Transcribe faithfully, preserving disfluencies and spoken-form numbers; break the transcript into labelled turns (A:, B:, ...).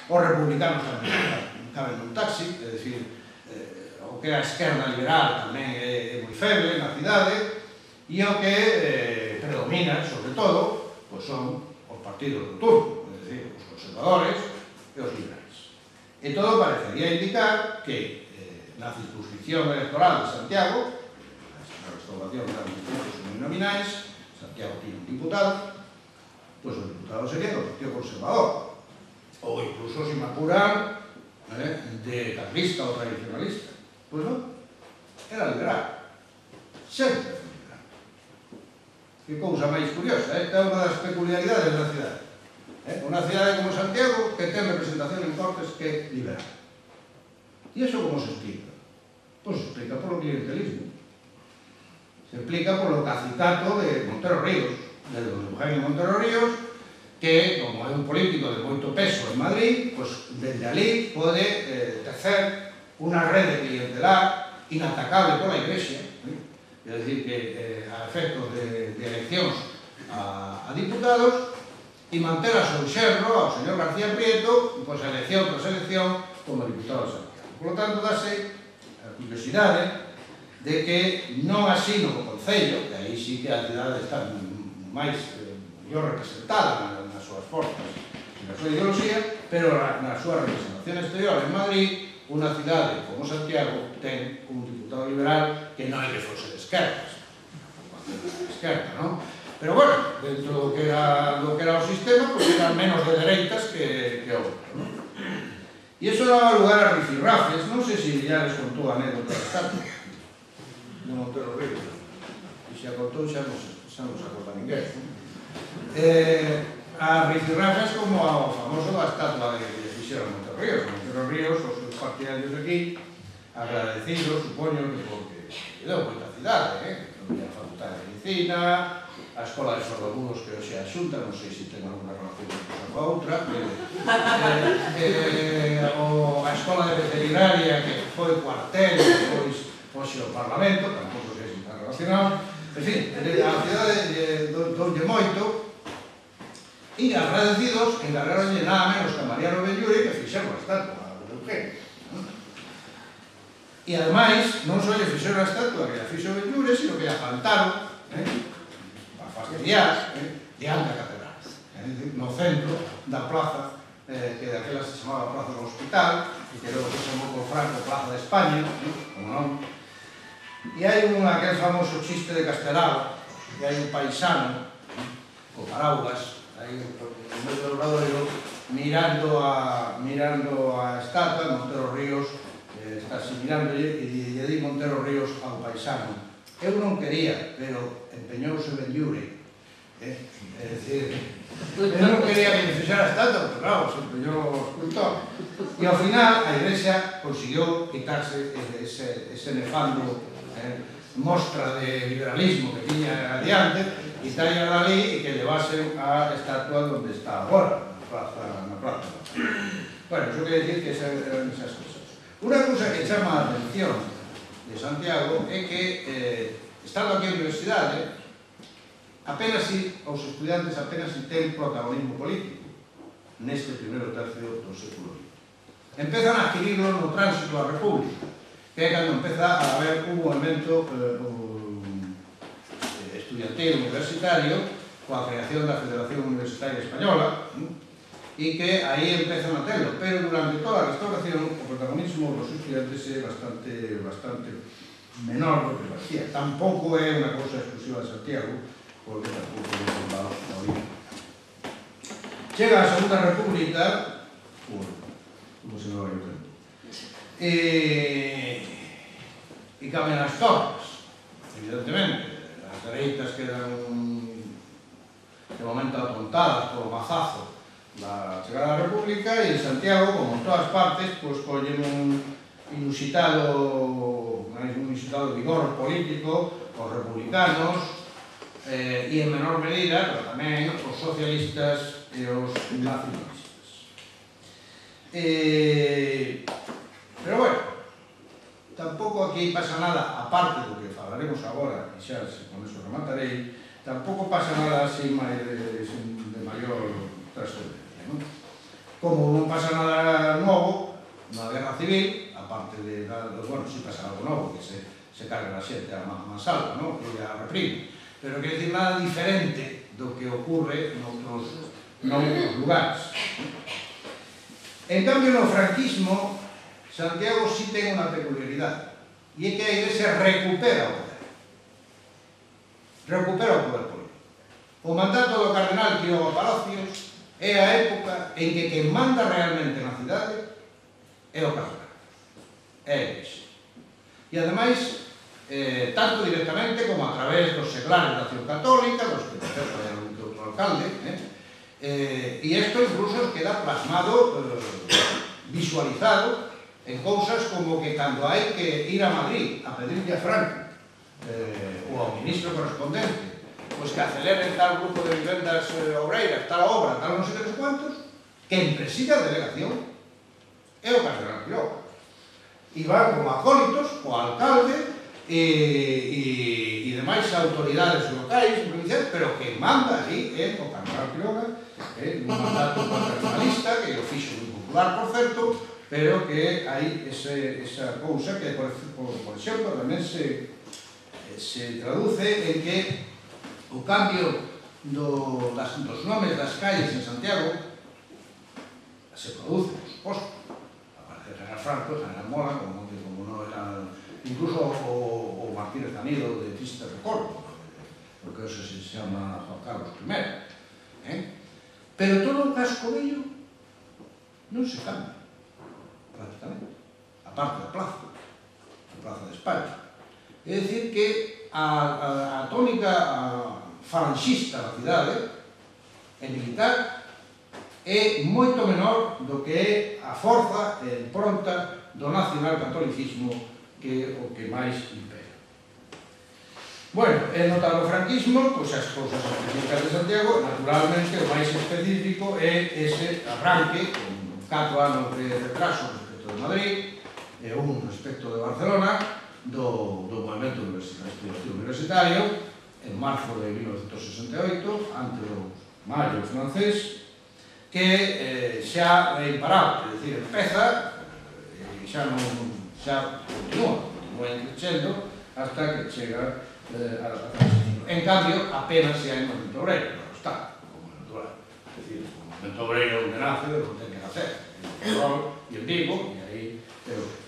A: os republicanos tamén caben nun taxi, é dicir, o que a esquerda liberal tamén é moi feble na cidade, e o que predomina, sobre todo, son os partidos do turno, é dicir, os conservadores e os liberais. E todo parecería indicar que na circunscripción electoral de Santiago, na restauración das distritos uninominais, Santiago tiene un diputado, pois o diputado sería do Partido Conservador, ou incluso, se me apuran, de carlista ou tradicionalista. Pois non, era liberal, sempre foi liberal. Que cousa máis curiosa, esta é unha das peculiaridades da cidade. Unha cidade como Santiago que ten representación en Cortes que é liberal. E iso como se explica? Pois se explica polo clientelismo. Se explica polo cacicato de Montero Ríos, de don Eugenio Montero Ríos, que, como é un político de moito peso en Madrid, pois desde ali pode tecer unha rede clientelar inatacable pola Iglesia, é dicir, que a efectos de eleccións a diputados, e manter a seu xerro, ao señor García Prieto, pois a elección tras elección como diputado de Santiago. Por lo tanto, dase a curiosidade de que non así no Concello, que aí sí que a cidade está máis mellor representada nas súas forzas e na súa ideoloxía, pero na súa representación exterior en Madrid, unha cidade como Santiago ten un diputado liberal que non é que fose de esquerdas, de esquerda, non? Pero, bueno, dentro do que era o sistema, pois eran menos de dereitas que outro, non? E iso daba lugar a rifirrafes, non sei se ya les contou a anécdota de Estado, de Montero Ríos, e se a contou xa non se acorda ninguén. A rifirrafes como ao famoso da estatua que fixeron Montero Ríos. Montero Ríos, os seus partidarios aquí, agradecidos, supoño, que porque lle deu moita cidade, que non había facultade de medicina, a escola de sordomudos que hoxe a Xunta, non sei se ten alguna relación con a outra, a escola de veterinaria que foi cuartel, depois hoxe o Parlamento, tampouco sei se está relacionado, en fin, a cidade doulle moito, e agradecidos encargaronlle nada menos que a Mariano Benlluri que fixeron a estatua do Eugenio. E ademais, non só lle fixeron a estatua que a fixo Benlluri, sino que a plantaron fastidiar diante da catedral, no centro da plaza, que daquela se chamaba Plaza do Hospital, e que logo se chamou por Franco Plaza de España, como non. E hai un aquel famoso chiste de Castelao, que hai un paisano, co paraugas, aí no medio do obradoiro, mirando a estatua, Montero Ríos, está así mirándolle, e lle di Montero Ríos ao paisano: eu non quería, pero empeñouse Benlluri. É dicir, eu non quería que lle fixera a estatua, pero claro, se empeñou o escultor. E ao final a Iglesia consiguió quitarse ese nefando mostra de liberalismo que tiña adiante, quitarlle a dali e que llevasen a estatua onde está agora, na plaza. Bueno, iso quere dicir que eran esas cosas. Unha cousa que chama a atención de Santiago é que, estando aquí a universidade, apenas si, os estudiantes apenas si ten protagonismo político neste primeiro tercio do século vinte. Empezan a adquirirlo no tránsito á República, que é cando empeza a haber un movimento estudiantil universitario coa creación da Federación Universitaria Española, e que aí empezan a telo, pero durante toda a restauración o protagonismo dos estudiantes é bastante menor do que parecía. Tampouco é unha cousa exclusiva de Santiago, porque tampouco é fundado todavía. Chega a Segunda República, como se me vai o tempo, e cambian as torres, evidentemente. As dereitas quedan de momento atontadas polo mazazo da chegada da República, e Santiago, como en todas partes, collen un inusitado vigor político, os republicanos, e en menor medida, pero tamén os socialistas e os nacionalistas. Pero, bueno, tampouco aquí pasa nada, aparte do que falaremos agora, e xa con eso rematarei, tampouco pasa nada así de maior trascendencia. como non pasa nada novo na guerra civil, aparte de, bueno, si pasa algo novo, que se, se carga a xente a mansalva, non? Que a reprime, pero quer decir nada diferente do que ocurre noutros, noutros lugares. En cambio, no franquismo, Santiago sí ten unha peculiaridade, e é que a Iglesia recupera o poder. Recupera o poder político. O mandato do cardenal Quiroga Palacios é a época en que quen manda realmente na cidade é o cardenal, é a Iglesia. E ademais, eh, tanto directamente como a través dos seglares da acción católica, dos que, por exemplo, hai algún que outro alcalde, eh, eh, e isto incluso queda plasmado, eh, visualizado, en cousas como que cando hai que ir a Madrid a pedirle a Franco eh, ou ao ministro correspondente pois que aceleren tal grupo de vivendas eh, obreiras, tal obra, tal non sei que cuantos, quen preside a delegación é o cardenal Quiroga. E van como acólitos o alcalde e, e, e demais autoridades locais e provinciais, pero que manda aí é o cardenal Quiroga, é un mandato paternalista que o fixo moi popular, por certo, pero que hai ese, esa cousa que, por, por, por exemplo, tamén se, se traduce en que o cambio do, das, dos nomes das calles en Santiago se produce, por suposto. Aparece General Franco, General Mola, como, como non era... Incluso o, o Martínez Anido de Triste Recordo, porque eso se chama Juan Carlos primero. Eh? Pero todo o casco bello non se cambia. Prácticamente, a parte da plaza, a plaza de España. É dicir que a, a, a tónica a falanxista da cidade, e militar, é moito menor do que é a forza e impronta do nacionalcatolicismo que é o que máis impera. Bueno, e no tal do franquismo, pois as cousas específicas de Santiago, naturalmente, o máis específico é ese arranque, con catro anos de retraso de Madrid e un respecto de Barcelona do, do movimento universitario en marzo de mil novecentos sesenta e oito ante o Mayo francés que eh, xa é imparable, é dicir, empeza e xa non xa continúa, continúa crecendo hasta que chega eh, a la transición. En cambio, apenas se hai movimento obrero, claro está, como é natural, é dicir, o movimento obrero onde nace, non ten que nacer, en Ferrol e en Vigo, e aí é o que